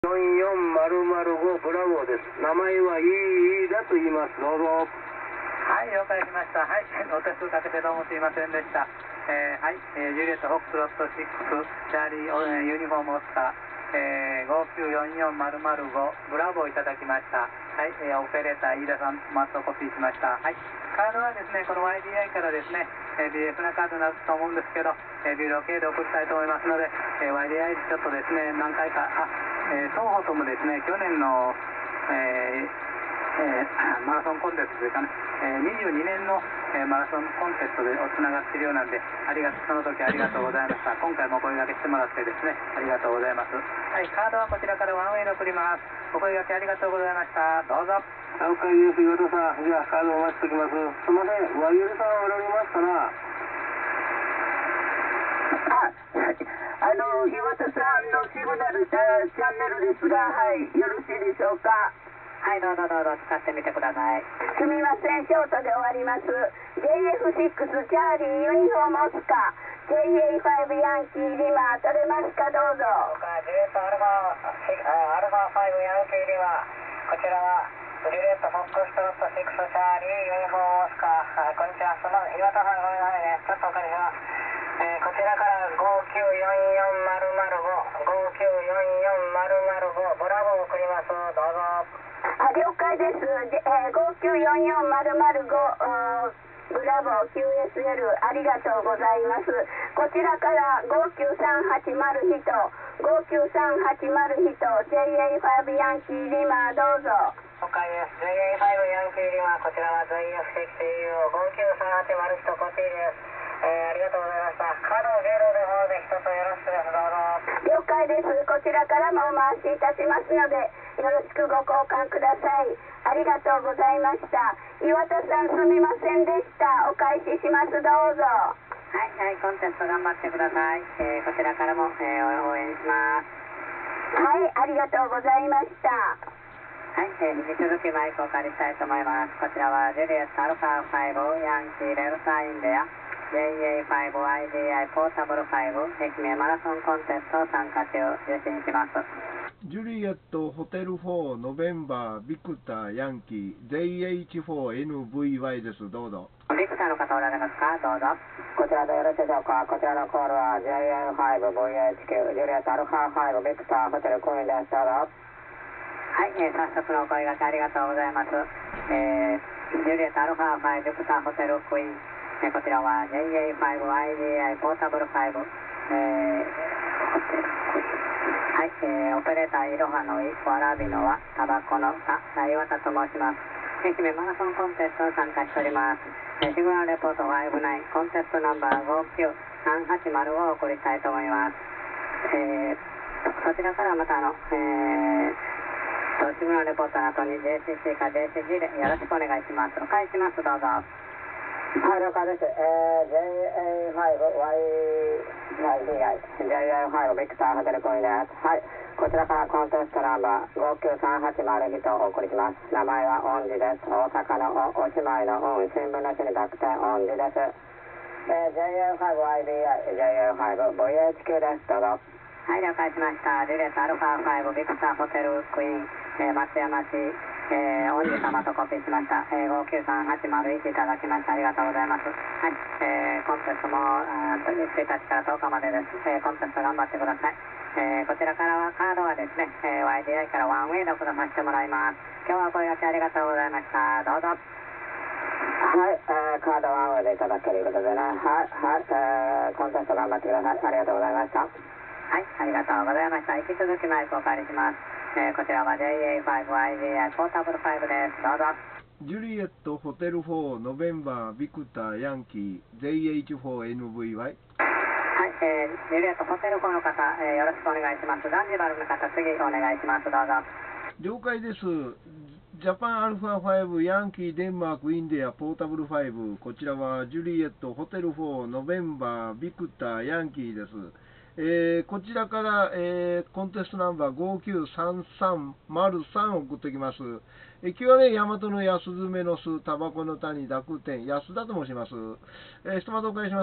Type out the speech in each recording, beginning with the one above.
44005ブラボーです。名前はイーダと言います。どうぞ。 はい、了解しました。はい、お手数かけてどうもすいませんでした。はい、ジュリエット・フォックスロット6、チャーリー、ユニフォームオスカー、5944005、ブラボーいただきました。はい、オペレーター、飯田さん、マットコピーしました。はい、カードはですね、この YDI からですね、BF なカードになると思うんですけど、ビル OK で送りたいと思いますので、YDI でちょっとですね、何回か、双方ともですね、去年の、マラソンコンテストというかね、22年の、マラソンコンテストでつながっているようなんで、その時ありがとうございました。今回もお声掛けしてもらってですね、ありがとうございます。はい、カードはこちらからワンウェイで送ります。お声掛けありがとうございました。どうぞ。 了解です。岩田さん、じゃあカードお待ちしておきます。すみません、ワイエルさんおられますかな。 岩田さんのシグナルチャンネルですが、はい、よろしいでしょうか。 はい、どうぞどうぞ使ってみてください。 すみません、ショートで終わります。JF6 チャーリーユニフォームオスカ JA5 ヤンキーリマ取れますか。どうぞ。 ジュリエットアルファ5ヤンキーリマ、こちらはジュリエットフォックストロット6チャーリーユニフォームオスカこんにちは。岩田さんごめんなさいね、ちょっとお借りします。こちらから5944005、ブラボーを送ります。どうぞ。 了解です。5944005ブラボー QSL ありがとうございます。こちらから59380人 JA5 ヤンキーリマどうぞ。 了解です。JA5 ヤンキーリマ、こちらは JF6TU59380人コピーです。ありがとうございました。カード0の方で一つよろしくです。どうぞ。 了解です。こちらからもお回しいたしますので、よろしくご交換ください。ありがとうございました。岩田さんすみませんでした。お返しします。どうぞ。 はい、はい、コンテスト頑張ってください。こちらからも、応援します。 はい、ありがとうございました。 はい、引き続きマイクをお借りしたいと思います。こちらはジュリエットアルファ5ヤンキーレルサインデア JA5IDI ポータブル5愛媛マラソンコンテスト参加中、受信します。 ジュリエットホテル4ノベンバービクターヤンキー JH4NVY です。どうぞ。 ビクターの方おられますか。どうぞ。 こちらでよろしいでしょうか。こちらのコールは JN5VHQ ジュリエットアルファ5ビクターホテルクイーンです。どうぞ。 はい、早速のお声掛けありがとうございます。ジュリエットアルファ5ビクターホテルクイーン、こちらは JA5IDI ポータブル5、はい、オペレーターいろはのい、わらびのわ、タバコのさ、岩田と申します。愛媛マラソンコンテストに参加しております。シグナルレポート59、コンテストナンバー593805を送りたいと思います。そちらからまたシグナルレポートの後に JCC か JCG でよろしくお願いします。お返しします。どうぞ。 はい、了解です。JA5 ビクターホテルクイーンです。はい、こちらからコンテストナンバー59380人をお送りします。名前はオンジです。大阪のおしまいの新聞の市に濁点オンジです。JA5IDI JA5VHQ です。どうぞ。 はい、了解しました。ジュリエットアルファ5ビクターホテルクイーン、松山市、オンジ様とコピーしました。59380いただきました。ありがとうございます。はい、コンテストも1日から10日までです。コンテスト頑張ってください。こちらからはカードはですね、YDI からワンウェイで送らさせてもらいます。今日はお声掛けありがとうございました。どうぞ。 はい、カードワンウェイでいただけるということでね、はい、コンテスト頑張ってください。ありがとうございました。 はい、ありがとうございました。引き続きマイクをお借りします。こちらは JA5IDI ポータブル5です。どうぞ。 ジュリエットホテル4ノベンバービクターヤンキー JH4NVY。 はい、ジュリエットホテル4の方、よろしくお願いします。ザンジバルの方、次お願いします。どうぞ。 了解です。ジャパンアルファ5ヤンキーデンマークインディアポータブル5、こちらはジュリエットホテル4ノベンバービクターヤンキーです。こちらから、コンテストナンバー59330送ってきます。今日はね、大和の安詰の巣、タバコの谷、濁点、安田と申します。一言お返しし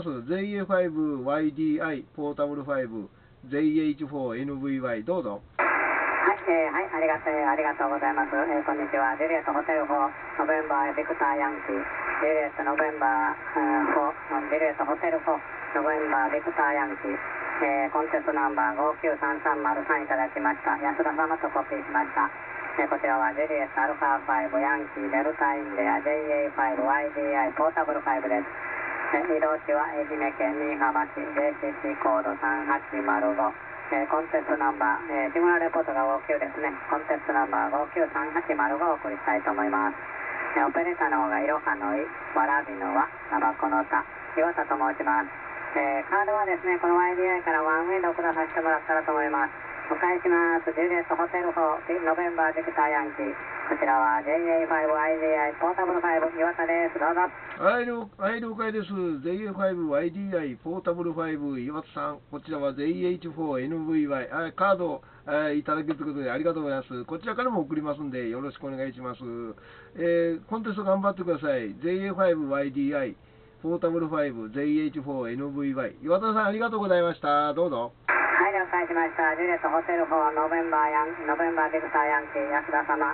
ます。JA5YDI ポータブル5、JH4NVY、どうぞ。 はい、 はい、ありがとうございます。こんにちは。ジュリエットホテル4、ノベンバービクターヤンキー、ジュリエットノベンバー4、ジュリエットホテル4、ノベンバービクターヤンキー、コンテストナンバー593303いただきました。安田様とコピーしました。こちらはジュリエットアルファ5、ヤンキー、デルタインデア、JA5、YDI、ポータブル5です。移動地は愛媛県新居浜市、JCC コード3805。コンテンツナンバー、シムラレポートが59ですね。コンテンツナンバー593805をお送りしたいと思います。オペレーターの方がいろはのい、わらびのわ、タバコのた、岩田と申します。カードはですね、この YDI からワンウェイで送らさせてもらったらと思います。お返します。ジュリエットホテル4、ノベンバービクターヤンキー。こちらは JA5YDI ポータブル5、岩田です。どうぞ。 はい、了解です。JA5YDI ポータブル5、岩田さん。こちらは JH4NVY。カードいただけるということでありがとうございます。こちらからも送りますんで、よろしくお願いします。コンテスト頑張ってください。JA5YDI ポータブル5、JH4NVY。岩田さん、ありがとうございました。どうぞ。 はい、了解しました。ジュリエットホテル4、ノベンバービクターヤンキー、安田様。はい、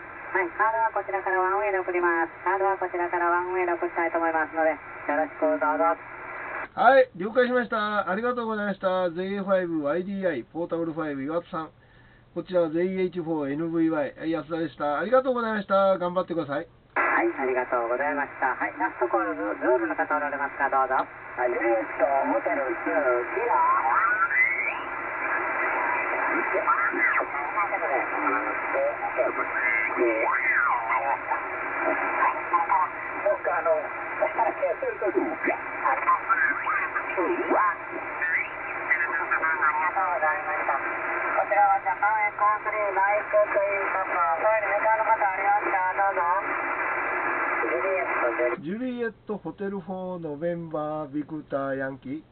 カードはこちらからワンウェイで送ります。カードはこちらからワンウェイで送りたいと思いますので、よろしくどうぞ。 はい、了解しました。ありがとうございました。JA5YDI ポータブル5、岩田さん。こちらは JH4NVY、安田でした。ありがとうございました。頑張ってください。 はい、ありがとうございました。はい、ラストコール、ルールの方おられますか、どうぞ。はい、ジュリエットホテル2、キラー。こちらはジャパンエコー3マイククイーンパパ、トイレメーカーの方ありますか、どうぞ。 ジュリエットホテル4ノベンバービクターヤンキー。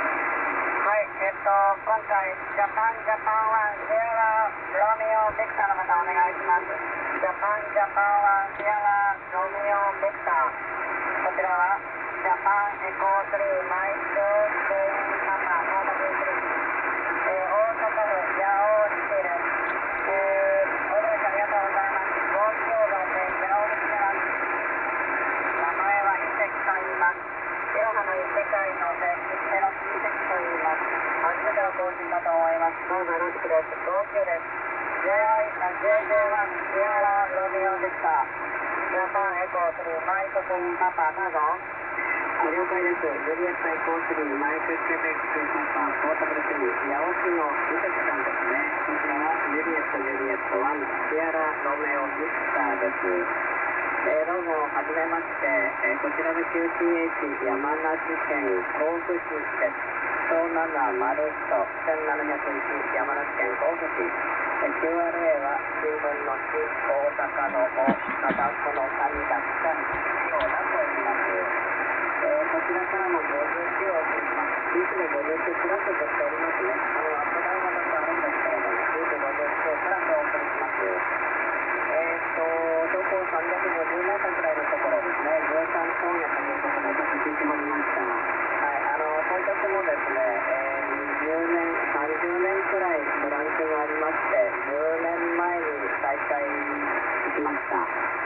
今回、ジャパン1、シエラ・ロミオ・ビクターの方お願いします。ジャパン1、シエラ・ロミオ・ビクター。こちらは、ジャパンエコー3マイククイーンパパ、ノート3。大阪府八尾市です。お電話ありがとうございます。5956-0です。名前は遺跡と言います。いろはの異世界の遺跡と言います。初めての更新だと思います。どうぞよろしくです。59です。JJ1 シエラ・ロミオでした。ジャパンエコー3マイククイーンパパ、どうぞ。了解です。ジュリエットエコー3マイクケベックパパ、ポータブル3、八尾市の伊勢さんですね。こちらはジュリエット1、シエラ・ロメオ・ビクターです。どうも、はじめまして。こちらで QTH 山梨県甲府市です。701、1701、山梨県甲府市。QRA は新聞の市、大阪の大、片子の谷だったり、ようだと言います。こちらからも50キロを送ります。いつも50キロプラスとしておりますね。アップダウンがちょっとあるんですけれども、いつも50キロプラスをお送りします。標高350メートルくらいのところですね、13高原ということで、ちょっと聞いてもらいました。はい、今年もですね、20年、30年くらいブランクがありまして、10年前に再開しました。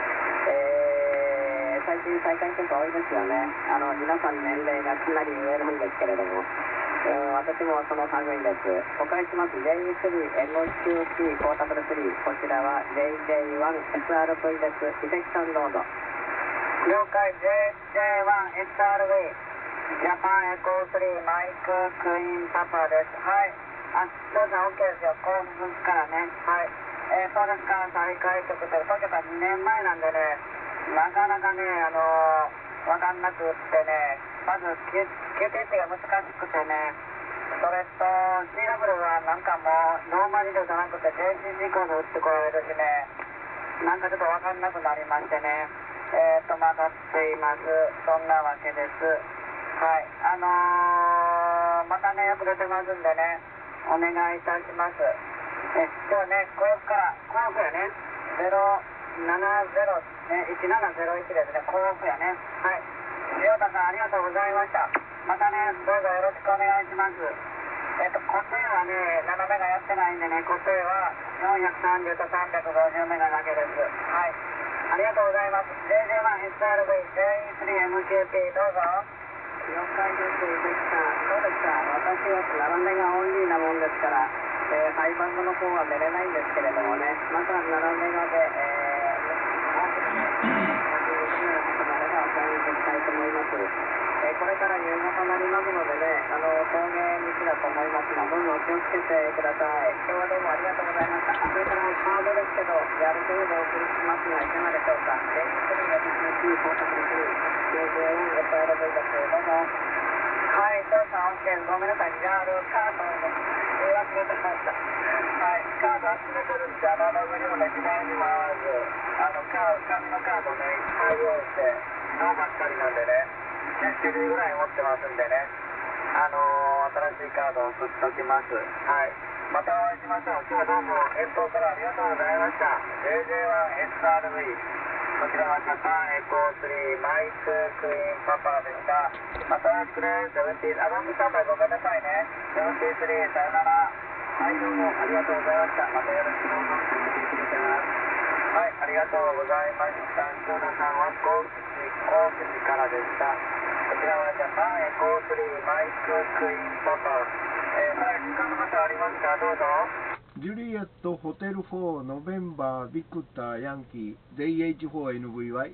最近再開結構多いですよね。皆さん年齢がかなり上なんですけれども、私もその類です。お返しします。J3MQT ポータブル3。こちらは JJ1SRV です。伊関さんどうぞ。了解。JJ1SRV。ジャパンエコー3マイククイーンパパです。はい。どうぞ OK ですよ。甲府ですからね。はい。そうですか。再開ということで、当初から2年前なんでね、なかなかね、わかんなくってね、まず QTT が難しくてね、それと CW はなんかもうローマ字で打たなくて JCC コード打ってこられるしね、なんかちょっとわかんなくなりましてね、戸惑っています。そんなわけです。はい。またね、よく出てますんでね、お願いいたします。今日はね、甲府やね、1701ですね、甲府やね。はい。塩田さん、ありがとうございました。またね、どうぞよろしくお願いします。 固定はね、7メガやってないんでね、固定は430と350メガだけです。はい。ありがとうございます。JJ1SRV、JE3MQP、どうぞ。了解です、関さん。そうですか。私は7メガオンリーなもんですから、ハイバンドの方は寝れないんですけれどもね、また7メガで、お送りしたいと思います。これから夕方になりますのでね、峠道だと思いますが、どうぞお気をつけてください。今日はどうもありがとうございました。それからカードですけど、やる程度お送りしますが、いかがでしょうか。電気スリーが実に到達する JJ1SRV です。どうぞ。はい、当社 OK です。ごめんなさい。じゃあ、カードを忘れてました。はい、カード集めてるんで、上にもね、左にも合わず、紙のカードね、いっぱい用意して、脳ばっかりなんでね、10種類ぐらい持ってますんでね、新しいカードを送っておきます。はい。またお会いしましょう。今日はどうも、遠方からありがとうございました。JJ1SRV、こちらはジャパンエコー3マイククイーンパパでした。またよろしくね。ロングスタンバイごめんなさいね。73、さよなら。はい、どうもありがとうございました。またよろしくどうぞ。はい、ありがとうございました。黒田さんは高知からでした。こちらはジャパンエコー3マイククイーンパパ。はい、時間の方ありますか。どうぞ。 ジュリエットホテル4ノベンバービクターヤンキー JH4NVY。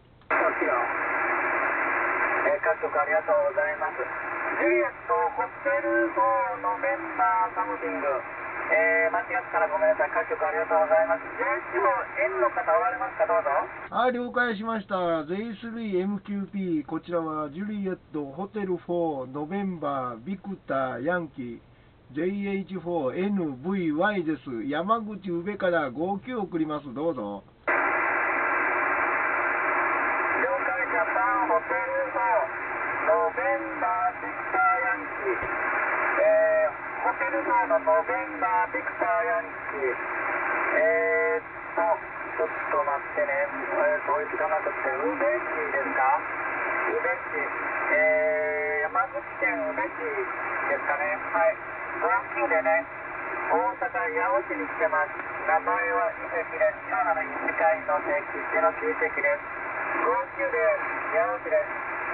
各局ありがとうございます。ジュリエットホテル4ノベンバーサムティング。間違ってたらごめんなさい。各局ありがとうございます。JH4N の方おられますか。どうぞ。 はい、了解しました。J3MQP、こちらはジュリエットホテル4ノベンバービクターヤンキー JH4NVY です。山口宇部から59送ります。どうぞ。 了解。ジャパンホテル4ノベンバービクターヤンキー、ホテル4のノベンバービクターヤンキー、ちょっと待ってね、統一かなとって、宇部市ですか。宇部市、山口県宇部市ですかね。はい、59でね、大阪八尾市に来てます。名前は伊関です。今の1回の定期しての追跡です。59で八尾市です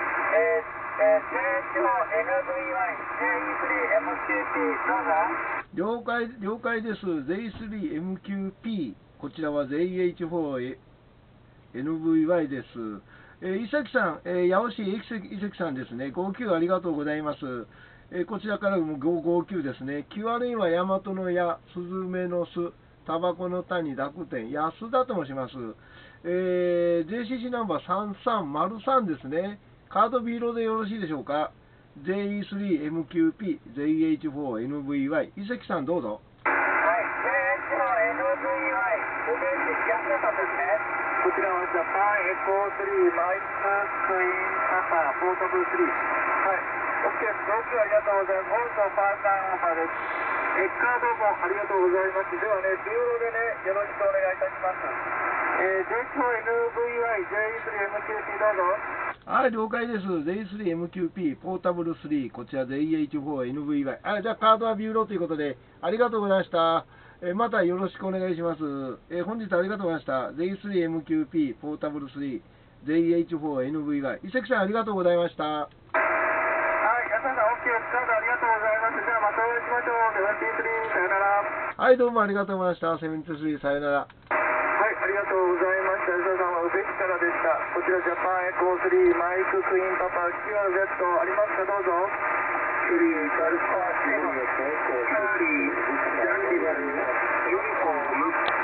。JH4NVY JE3MQP どうぞ。 了解です。J3MQP、こちらは JH4NVY です。伊崎さん、八尾市伊崎さんですね。59ありがとうございます。こちらからも559ですね。QRN は大和の矢、スズメの巣、タバコの谷、濁点、安田と申します。JCC ナンバー3303ですね。カードビーロでよろしいでしょうか。JE3MQP、JH4NVY、伊関さんどうぞ。 はい、JH4NVY、宇部市安田さんですね。こちらはジャパンエコー3マイククイーンパパポータブル3。はい、OK です。ありがとうございます。オールドパータイムオファーです。カードもありがとうございます。ではね、ビューロでね、よろしくお願いいたします。JH4NVY、JE3MQP どうぞ。 はい、了解です。J3MQP ポータブル3、こちら JH4NVY。じゃあカードはビューロということで、ありがとうございました。またよろしくお願いします。本日ありがとうございました。J3MQP ポータブル3、JH4NVY。伊関さんありがとうございました。 はい、安田さん OK です。カードありがとうございます。じゃあまたお会いしましょう。73、さよなら。 はい、どうもありがとうございました。73、さよなら。 はい、ありがとうございました。安田さんは宇部市からでした。こちらジャパンエコー3マイククイーンパパ QRZ ありますか。どうぞ。3アルファ